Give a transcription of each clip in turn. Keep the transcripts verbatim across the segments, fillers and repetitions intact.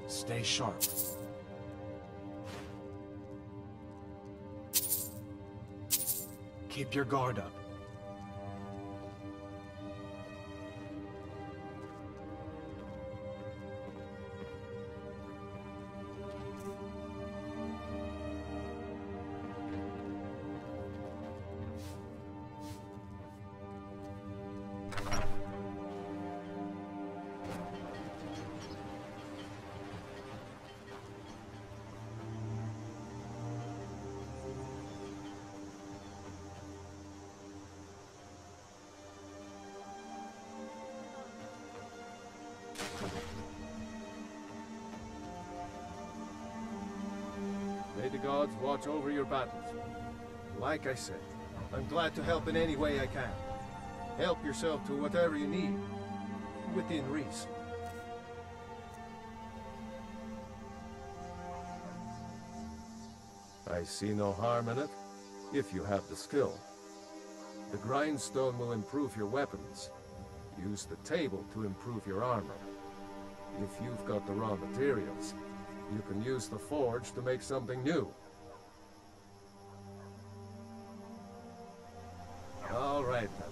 Stay sharp. Keep your guard up. May the gods watch over your battles. Like I said, I'm glad to help in any way I can. Help yourself to whatever you need, within reason. I see no harm in it, if you have the skill. The grindstone will improve your weapons. Use the table to improve your armor. If you've got the raw materials, you can use the forge to make something new. All right, then.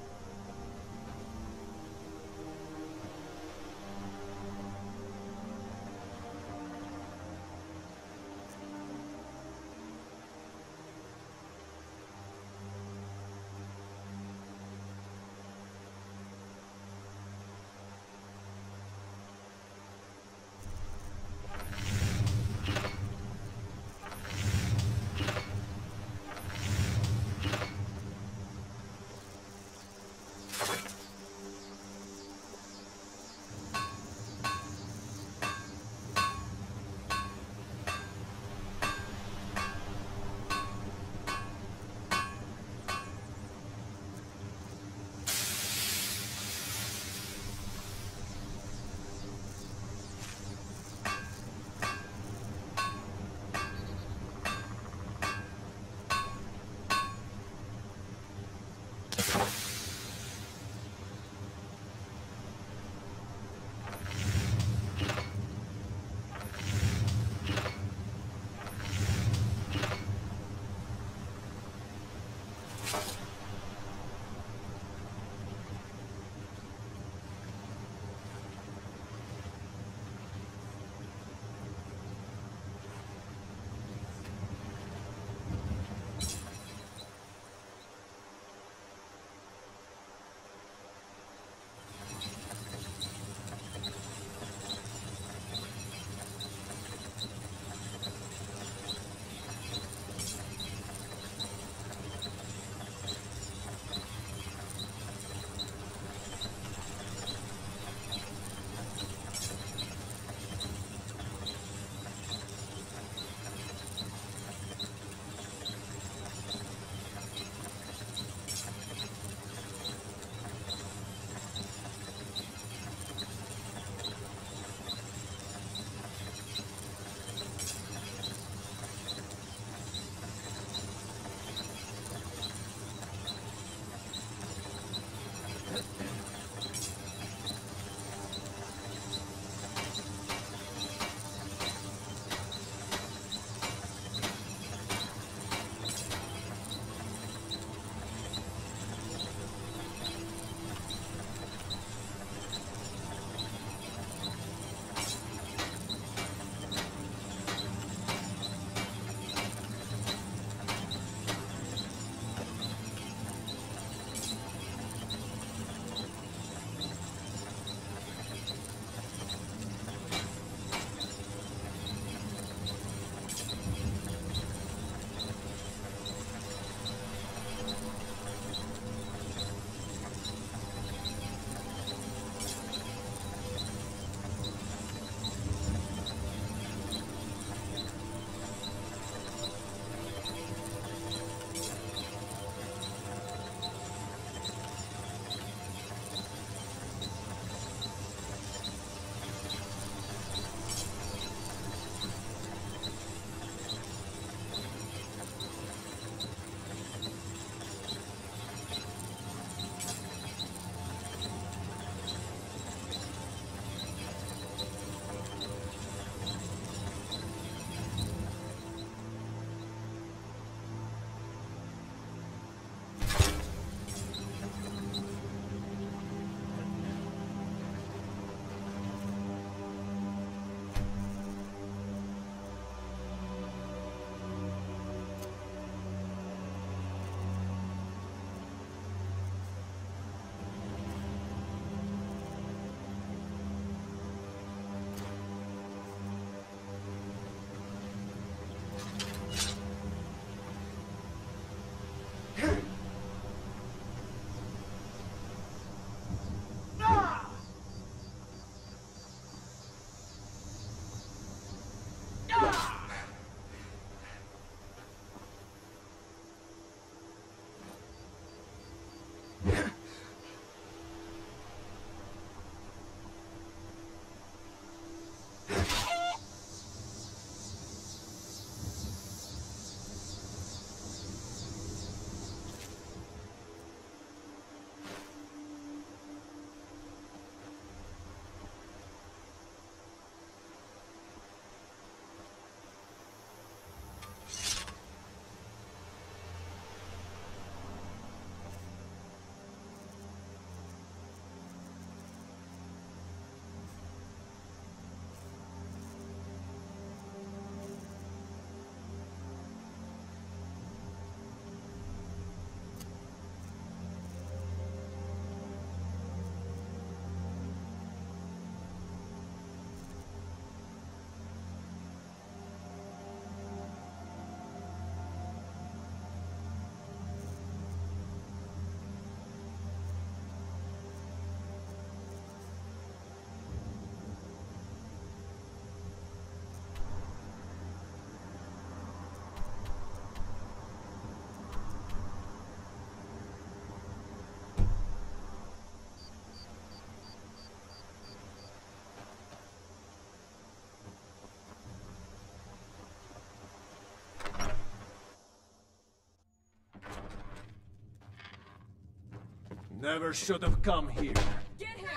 Never should have come here. Get him!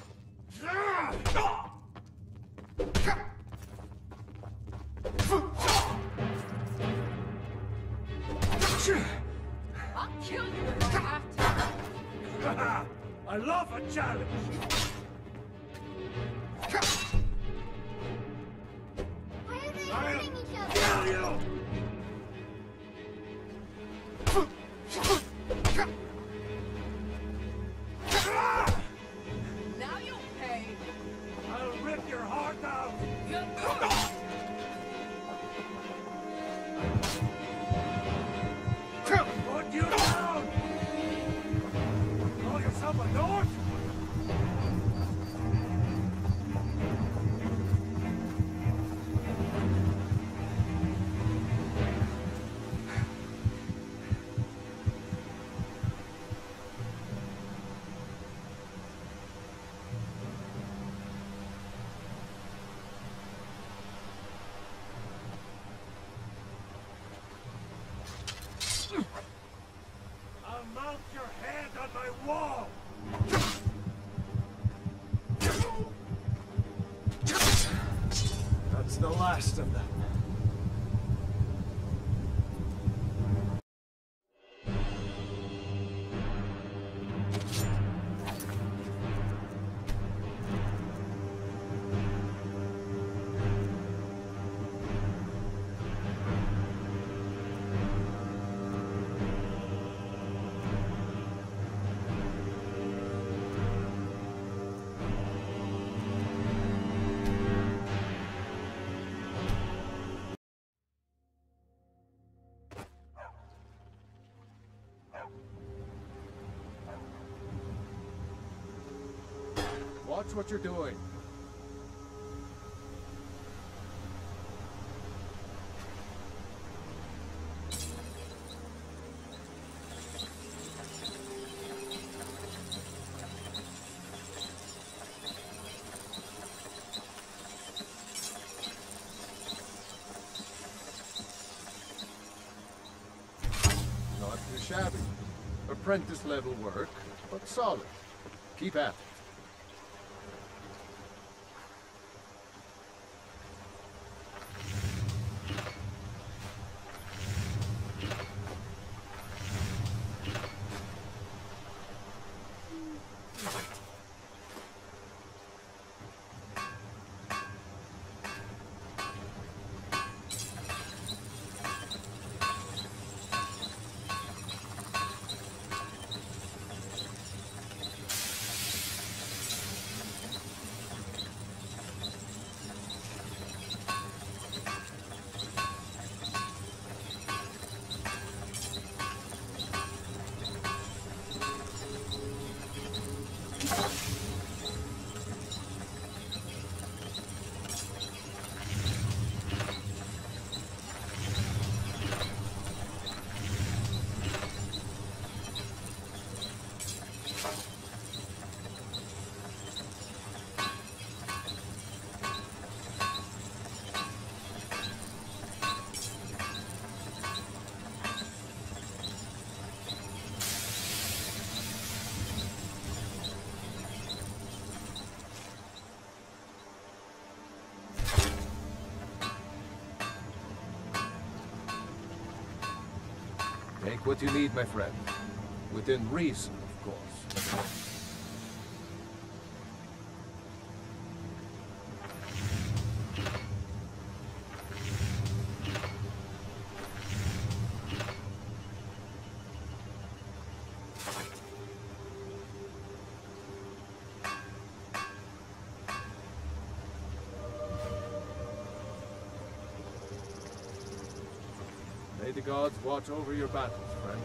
I'll kill you if I have to. I love a challenge. Why are they I'll hurting each other? kill you! Now you'll pay. I'll rip your heart out! Put you down! Call yourself a North? I'll mount your head on my wall! That's the last of them. Watch what you're doing. Not too shabby. Apprentice level work, but solid. Keep at it. Take what you need, my friend. Within reason, of course. May the gods watch over your battles, friend.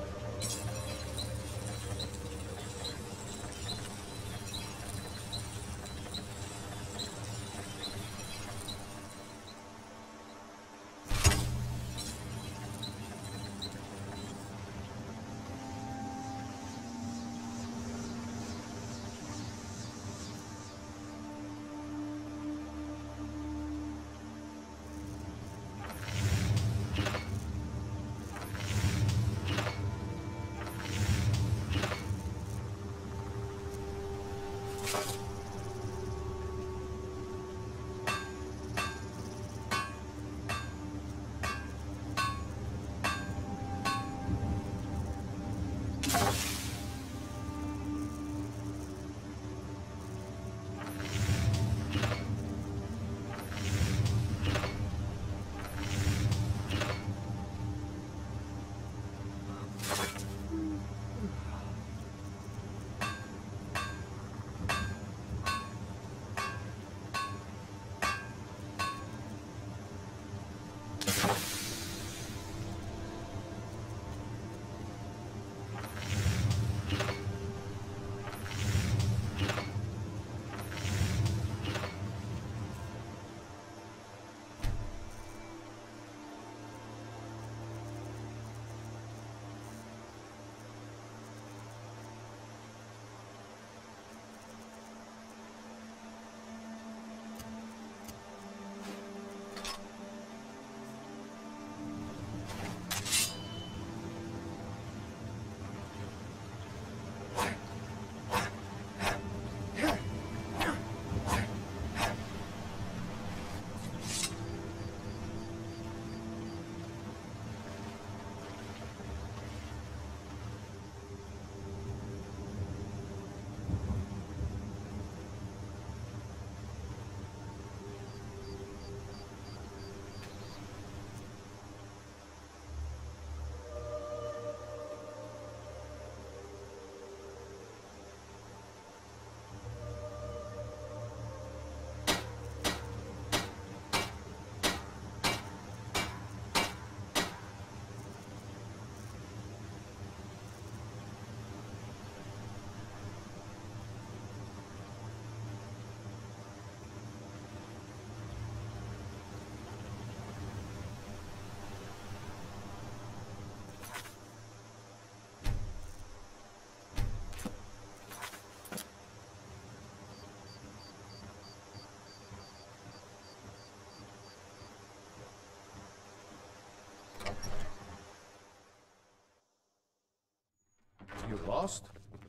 You lost?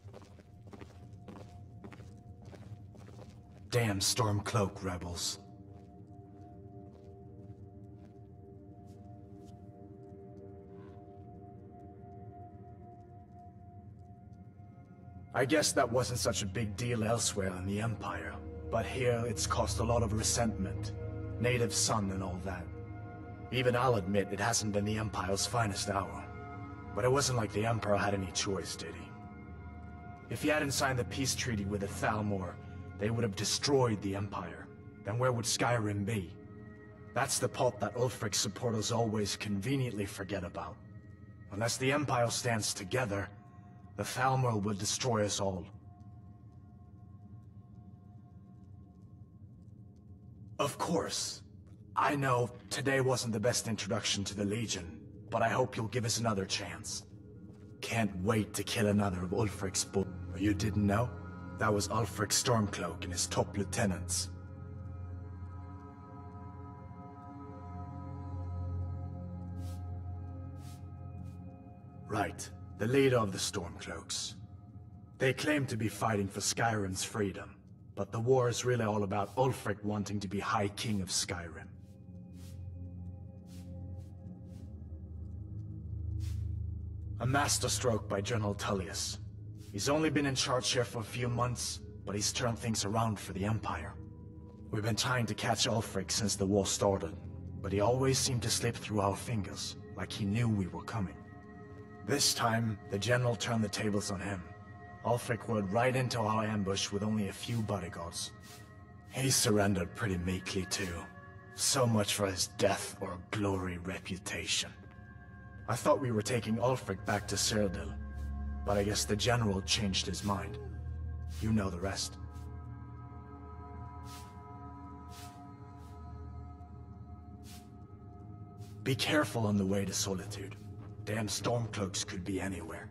Damn Stormcloak rebels. I guess that wasn't such a big deal elsewhere in the Empire, but here it's caused a lot of resentment. Native son and all that. Even I'll admit it hasn't been the Empire's finest hour. But it wasn't like the Emperor had any choice, did he? If he hadn't signed the peace treaty with the Thalmor, they would have destroyed the Empire. Then where would Skyrim be? That's the pot that Ulfric's supporters always conveniently forget about. Unless the Empire stands together, the Thalmor will destroy us all. Of course. I know today wasn't the best introduction to the Legion, but I hope you'll give us another chance. Can't wait to kill another of Ulfric's bull. You didn't know? That was Ulfric Stormcloak and his top lieutenants. Right. The leader of the Stormcloaks. They claim to be fighting for Skyrim's freedom, but the war is really all about Ulfric wanting to be High King of Skyrim. A masterstroke by General Tullius. He's only been in charge here for a few months, but he's turned things around for the Empire. We've been trying to catch Ulfric since the war started, but he always seemed to slip through our fingers, like he knew we were coming. This time, the General turned the tables on him. Ulfric rode right into our ambush with only a few bodyguards. He surrendered pretty meekly too. So much for his death or glory reputation. I thought we were taking Ulfric back to Cyrodiil, but I guess the General changed his mind. You know the rest. Be careful on the way to Solitude. Damn Stormcloaks could be anywhere.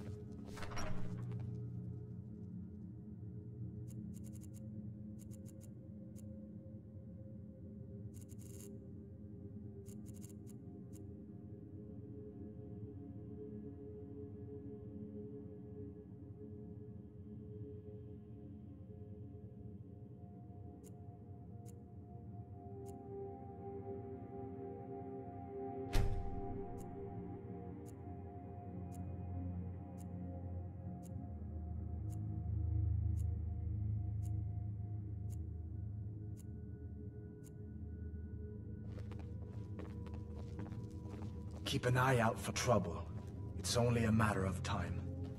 Keep an eye out for trouble. It's only a matter of time.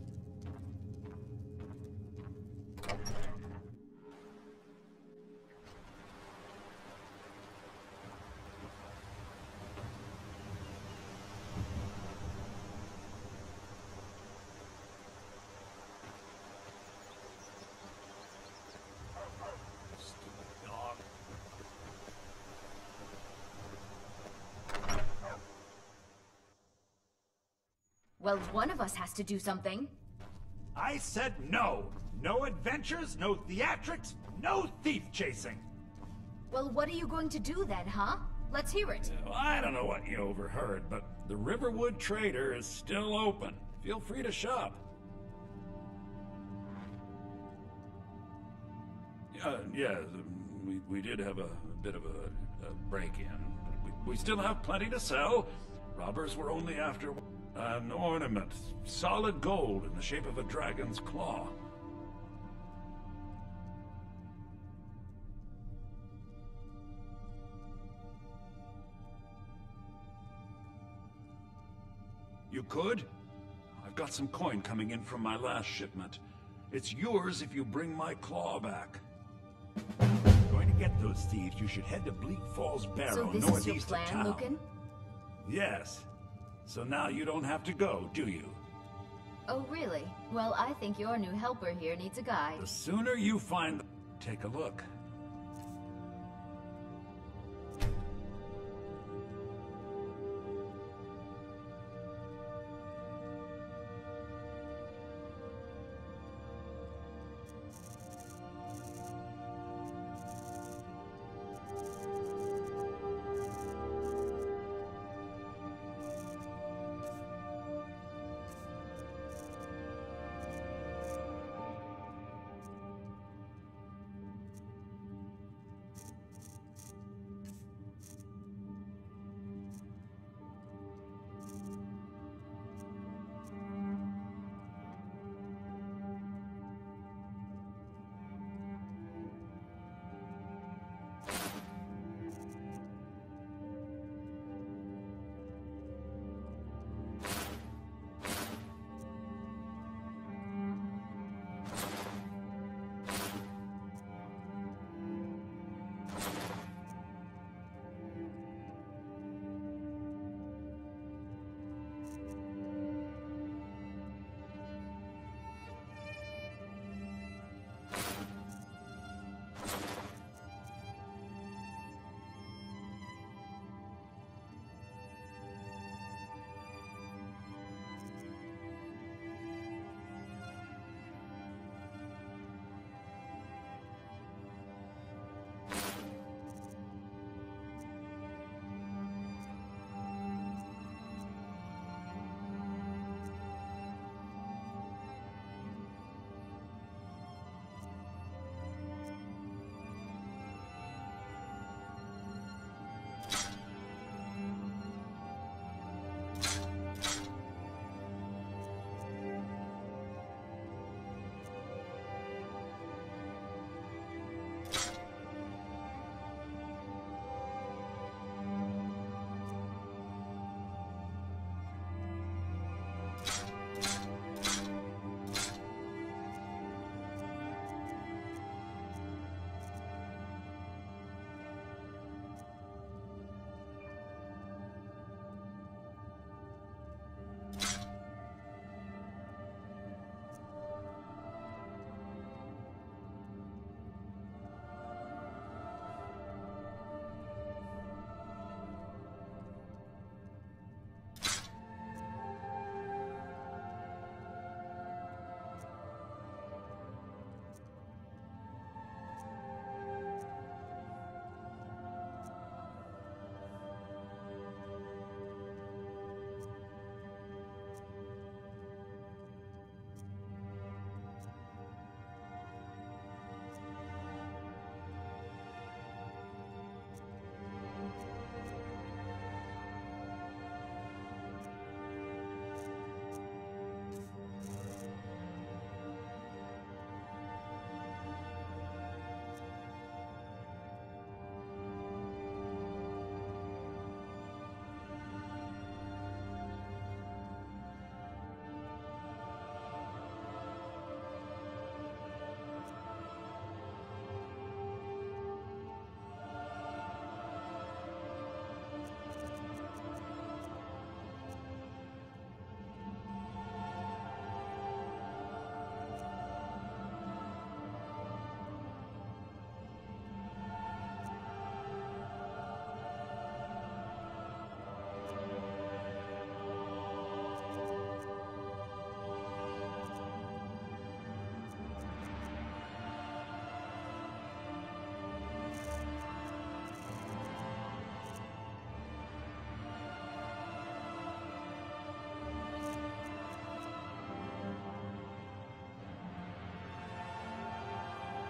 Well, one of us has to do something. I said no! No adventures, no theatrics, no thief chasing! Well, what are you going to do then, huh? Let's hear it. Well, I don't know what you overheard, but the Riverwood Trader is still open. Feel free to shop. Uh, yeah, we, we did have a, a bit of a, a break-in. We, we still have plenty to sell. Robbers were only after an ornament, solid gold in the shape of a dragon's claw. You could? I've got some coin coming in from my last shipment. It's yours if you bring my claw back. Going to get those thieves, you should head to Bleak Falls Barrow, So this northeast is your plan, of town. Lucan? Yes. So now you don't have to go, do you? Oh, really? Well, I think your new helper here needs a guide. The sooner you find them, take a look.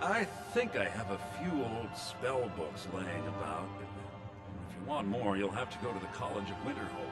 I think I have a few old spell books laying about. If you want more, you'll have to go to the College of Winterhold.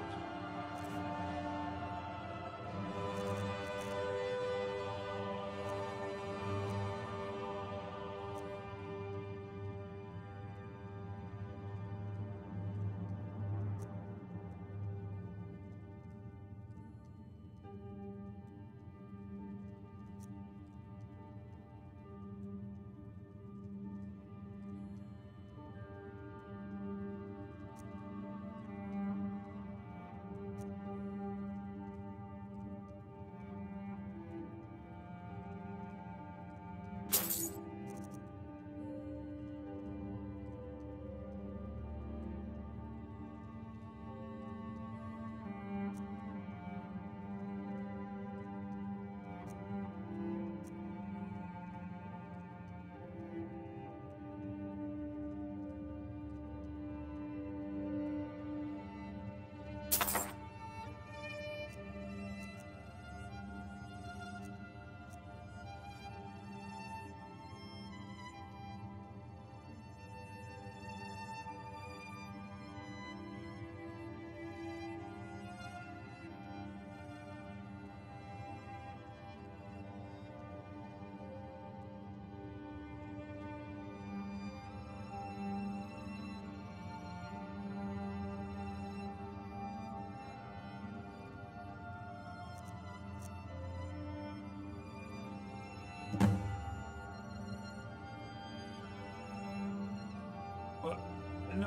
What? No.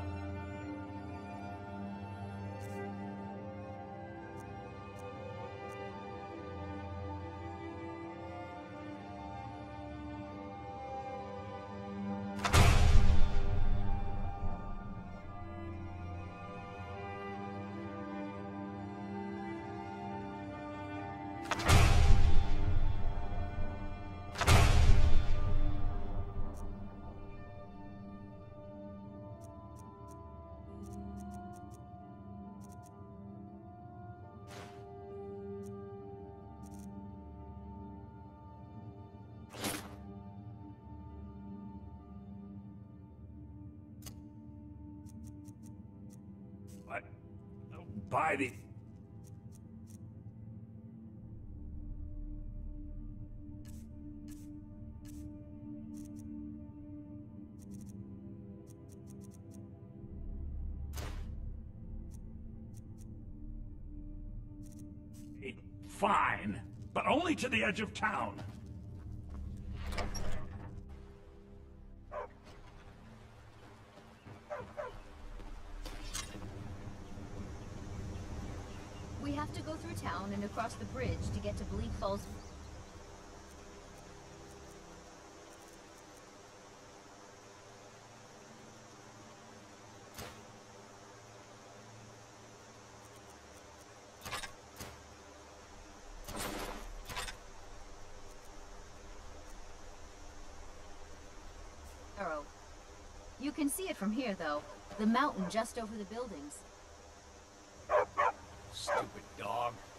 What? By the... Fine, but only to the edge of town. We have to go through town and across the bridge to get to Bleak Falls. Arrow. You can see it from here, though. The mountain just over the buildings. Stupid dog.